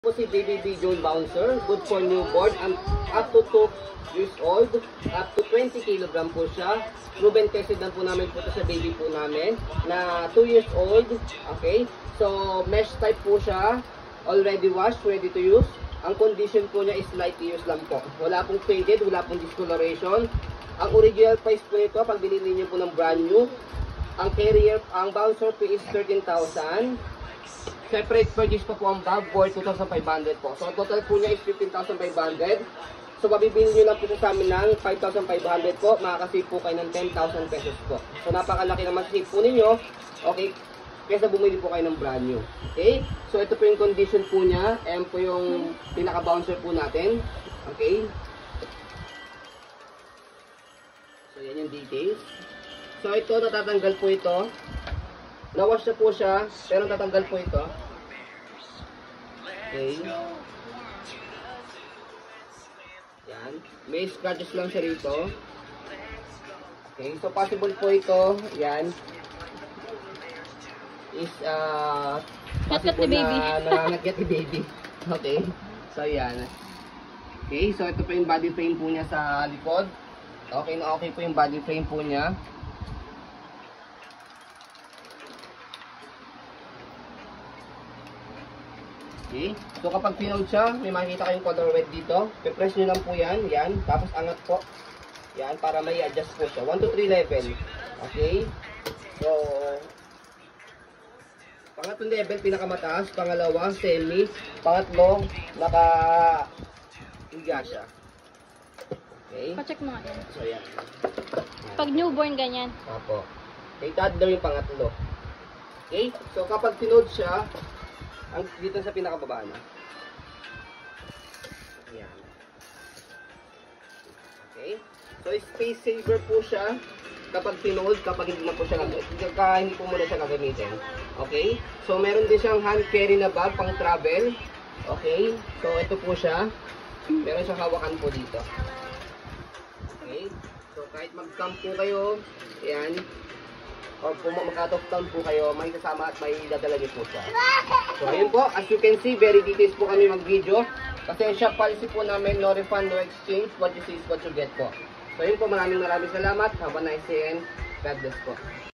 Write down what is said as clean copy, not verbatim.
Po si Baby John Bouncer, good for newborn, up to 2 years old, up to 20 kg po siya. Proven tested na po namin po ito sa baby po namin na 2 years old. Okay, so mesh type po siya, already washed, ready to use. Ang condition po niya is light use lang po. Wala pong faded, wala pong discoloration. Ang original price po nito, pag binili niyo po ng brand new, ang carrier, ang bouncer po is 13,000. Separate purchase pa po ang bag for 2,500 po. So, total po niya is 15,500. So, mabibili nyo lang po sa amin ng 5,500 po. Makakasave po kayo ng 10,000 pesos po. So, napakalaki naman save po ninyo. Okay? Kesa bumili po kayo ng brand new. Okay? So, ito po yung condition po niya. Ayan po yung pinaka-bouncer po natin. Okay? So, yan yung details. So, ito, natatanggal po ito. Nawash na po siya, pero tatanggal po ito. Okay. Yan. May scratches lang siya rito. Okay, so possible po ito, yan. Is, possible na nangangagat ni baby. Okay. So, yan. Okay, so ito po yung body frame po niya sa likod. Okay na okay po yung body frame po niya. Okay. So kapag pinold siya, may makikita kayong color red dito. Pe-press nyo lang po yan. Yan. Tapos angat po. Yan. Para may adjust po siya. 1 to 3 level. Okay. So, pangatlong level, pinakamataas. Pangalawa, semi. Pangatlo, naka-higa siya. Okay. Pa-check mo nga yan. So, yan. Pag newborn, ganyan. Apo. Okay, toddler yung pangatlo. Okay. So, kapag pinold siya, ang dito sa pinakababa na. Ayan. Okay. So, space saver po siya kapag pinold, kapag hindi na po siya hindi po muna siya gagamitin. Okay. So, meron din siyang hand carry na bag pang travel. Okay. So, ito po siya. Meron siyang hawakan po dito. Okay. So, kahit mag-camp po kayo, ayan, or kung mag-out of town po kayo, may kasama at may dadala niyo po siya. So, ayun po. As you can see, very details po kami mag-video. Kasi shop policy po namin, no refund, no exchange. What you see is what you get po. So, ayun po. Maraming salamat. Have a nice day and God bless po.